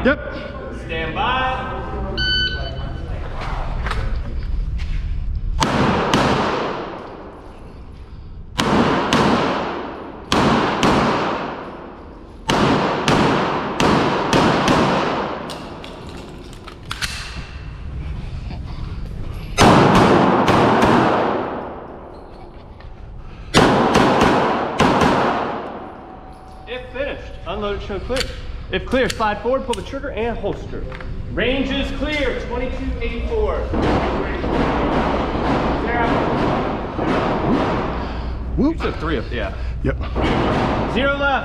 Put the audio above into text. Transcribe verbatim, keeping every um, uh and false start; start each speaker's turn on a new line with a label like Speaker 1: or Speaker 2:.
Speaker 1: Yep.
Speaker 2: Stand by. If finished, unload show clear. If clear, slide forward, pull the trigger, and holster. Range is clear, twenty-two eighty-four.
Speaker 1: Whoop.
Speaker 2: You took three of, yeah.
Speaker 1: Yep.
Speaker 2: Zero left.